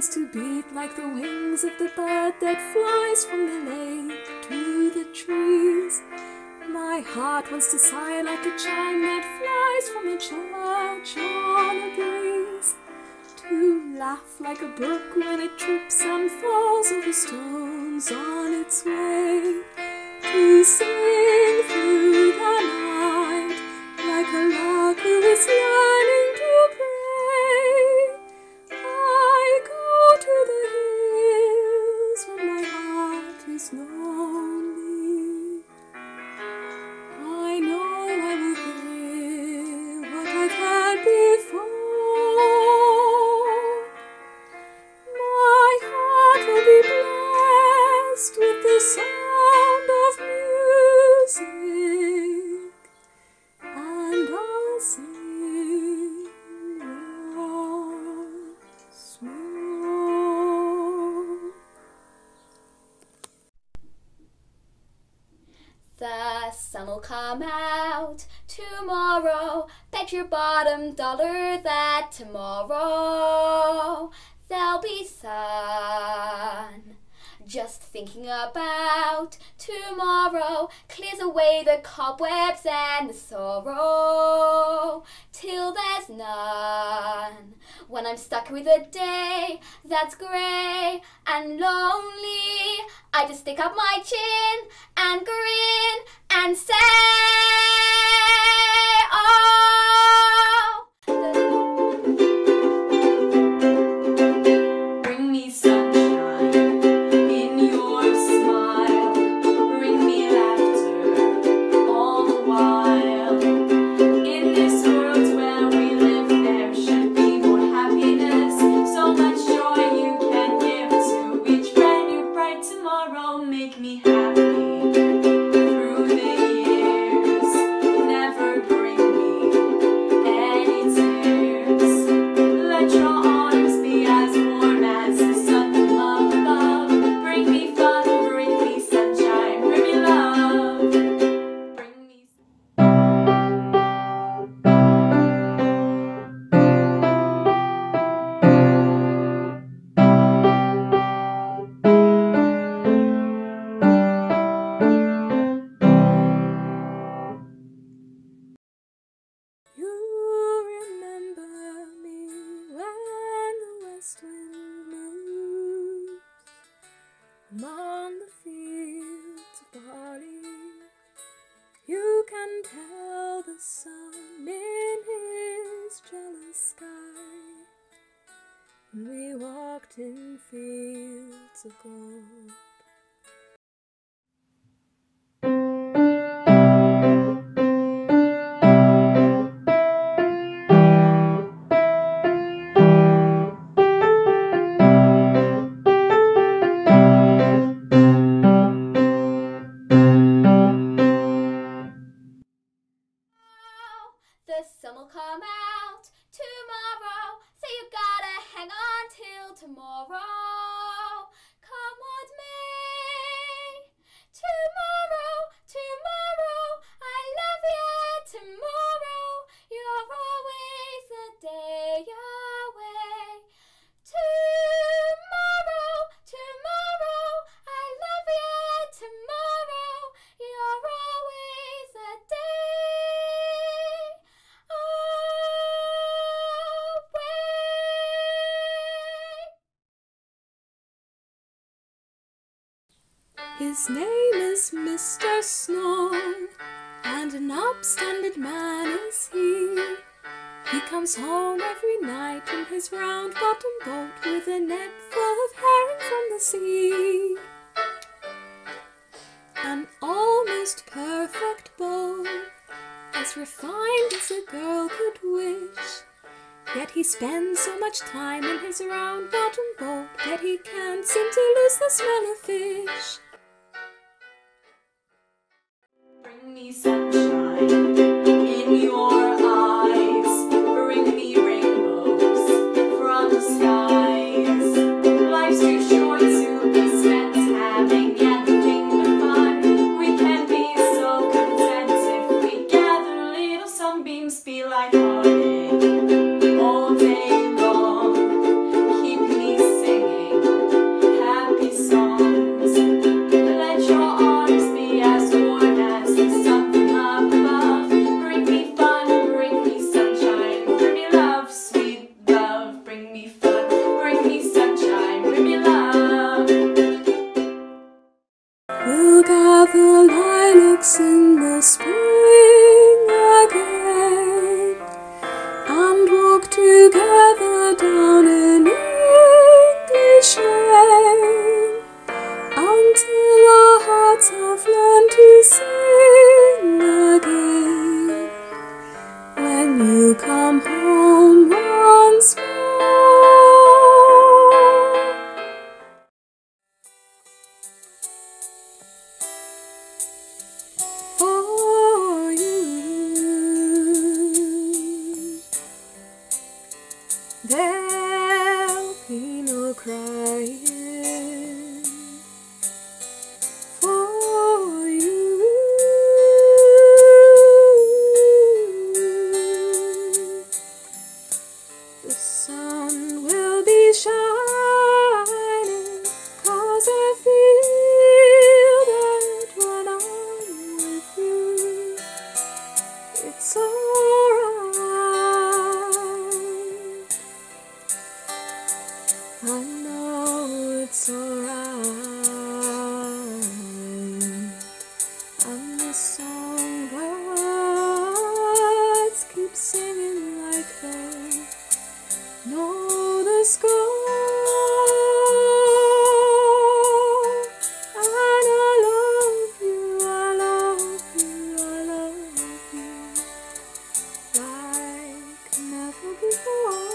wants to beat like the wings of the bird that flies from the lake to the trees. My heart wants to sigh like a chime that flies from a church on a breeze, to laugh like a brook when it trips and falls over stones on its way, to sing through the night like a lark who is learning to pray. I go to the hills when my heart is lonely. I know I will hear what I've heard before. My heart will be blessed with the sound of music, and I'll sing once more. The sun will come out tomorrow. Bet your bottom dollar that tomorrow there'll be sun. Just thinking about tomorrow clears away the cobwebs and the sorrow, till there's none. When I'm stuck with a day that's grey and lonely, I just stick up my chin and grin and say, oh, bring me sunshine in your smile, bring me laughter all the while. In this world where we live, there should be more happiness, so much joy you can give to each brand new bright tomorrow. Make me happy through the years, never bring me any tears. Let your arms be as warm as the sun from up above. Bring me fun, bring me sunshine, bring me love, bring me You remember me when the west wind moves among the fields of barley. You can tell the sun in his jealous sky, and we walked in fields of gold. the sun will come out tomorrow, so you gotta hang on till tomorrow. Come what may. Tomorrow, tomorrow, I love you tomorrow. You're always a day away. Tomorrow, tomorrow, I love you tomorrow. You're always a day away. His name is Mr. Snow, and an upstanding man is he. He comes home every night in his round-bottom boat with a net full of herring from the sea. An almost perfect beau, as refined as a girl could wish. Yet he spends so much time in his round-bottom boat that he can't seem to lose the smell of fish. Bring me sunshine in your eyes, bring me rainbows from the skies. Life's too short to be spent having anything but fun. We can be so content if we gather little sunbeams, be lighthearted all day long. Keep me singing together down an English lane, until our hearts have learned to sing again. When you come home once more, for you, there'll be no crying. For you, the sun will be shining, 'cause I feel that when I'm with you, it's alright. I know it's alright. And the songbirds keep singing like they know the score. And I love you, I love you, I love you like never before.